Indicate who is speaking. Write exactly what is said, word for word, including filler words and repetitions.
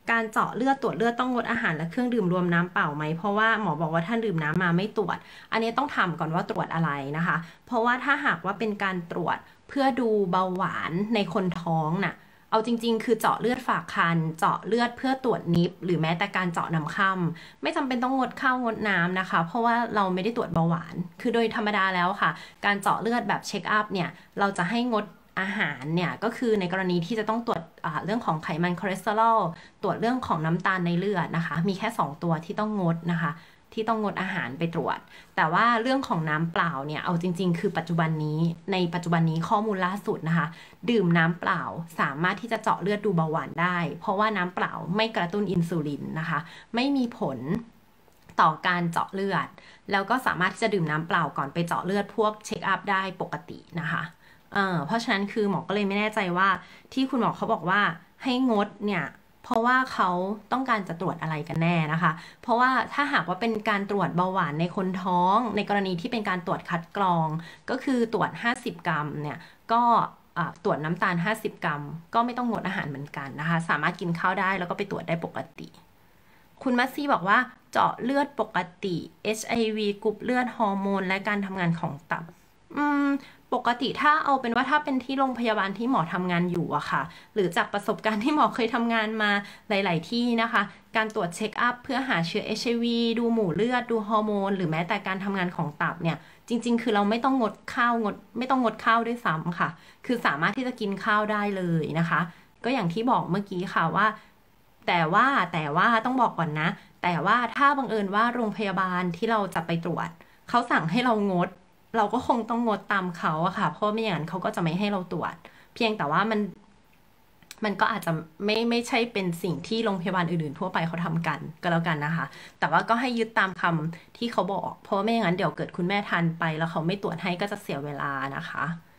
Speaker 1: การเจาะเลือดตรวจเลือดต้องงดอาหารและเครื่องดื่มรวมน้ำเปล่าไหมเพราะว่าหมอบอกว่าถ้าดื่มน้ำมาไม่ตรวจอันนี้ต้องถามก่อนว่าตรวจอะไรนะคะเพราะว่าถ้าหากว่าเป็นการตรวจเพื่อดูเบาหวานในคนท้องน่ะเอาจริงๆคือเจาะเลือดฝากครรภ์เจาะเลือดเพื่อตรวจนิฟหรือแม้แต่การเจาะน้ำค่ำไม่จำเป็นต้องงดข้าวงดน้ำนะคะเพราะว่าเราไม่ได้ตรวจเบาหวานคือโดยธรรมดาแล้วค่ะการเจาะเลือดแบบเช็คอัพเนี่ยเราจะให้งดอาหารเนี่ยก็คือในกรณีที่จะต้องตรวจเรื่องของไขมันคอเลสเตอรอลตรวจเรื่องของน้ำตาลในเลือดนะคะมีแค่สองตัวที่ต้องงดนะคะที่ต้องงดอาหารไปตรวจแต่ว่าเรื่องของน้ำเปล่าเนี่ยเอาจริงๆคือปัจจุบันนี้ในปัจจุบันนี้ข้อมูลล่าสุดนะคะดื่มน้ำเปล่าสามารถที่จะเจาะเลือดดูเบาหวานได้เพราะว่าน้ำเปล่าไม่กระตุ้นอินซูลินนะคะไม่มีผลต่อการเจาะเลือดแล้วก็สามารถที่จะดื่มน้ำเปล่าก่อนไปเจาะเลือดพวกเช็คอัพได้ปกตินะคะเอ่อเพราะฉะนั้นคือหมอก็เลยไม่แน่ใจว่าที่คุณหมอเขาบอกว่าให้งดเนี่ยเพราะว่าเขาต้องการจะตรวจอะไรกันแน่นะคะเพราะว่าถ้าหากว่าเป็นการตรวจเบาหวานในคนท้องในกรณีที่เป็นการตรวจคัดกรองก็คือตรวจห้าสิบกรัมเนี่ยก็ตรวจน้ำตาลห้าสิบกรัมก็ไม่ต้องงดอาหารเหมือนกันนะคะสามารถกินข้าวได้แล้วก็ไปตรวจได้ปกติคุณมัซซี่บอกว่าเจาะเลือดปกติ เอช ไอ วี กรุ๊ปเลือดฮอร์โมนและการทำงานของตับอืมปกติถ้าเอาเป็นว่าถ้าเป็นที่โรงพยาบาลที่หมอทำงานอยู่อะค่ะหรือจากประสบการณ์ที่หมอเคยทำงานมาหลายๆที่นะคะการตรวจเช็คอัพเพื่อหาเชื้อ เอช ไอ วี ดูหมู่เลือดดูฮอร์โมนหรือแม้แต่การทำงานของตับเนี่ยจริงๆคือเราไม่ต้องงดข้าวงดไม่ต้องงดข้าวด้วยซ้ำค่ะคือสามารถที่จะกินข้าวได้เลยนะคะก็อย่างที่บอกเมื่อกี้ค่ะว่าแต่ว่าแต่ว่าต้องบอกก่อนนะแต่ว่าถ้าบังเอิญว่าโรงพยาบาลที่เราจะไปตรวจเขาสั่งให้เรางดเราก็คงต้องงดตามเขาอะค่ะเพราะไม่อย่างนั้นเขาก็จะไม่ให้เราตรวจเพียงแต่ว่ามันมันก็อาจจะไม่ไม่ใช่เป็นสิ่งที่โรงพยาบาลอื่นๆทั่วไปเขาทำกันก็แล้วกันนะคะแต่ว่าก็ให้ยึดตามคำที่เขาบอกเพราะไม่อย่างนั้นเดี๋ยวเกิดคุณแม่ทันไปแล้วเขาไม่ตรวจให้ก็จะเสียเวลานะคะ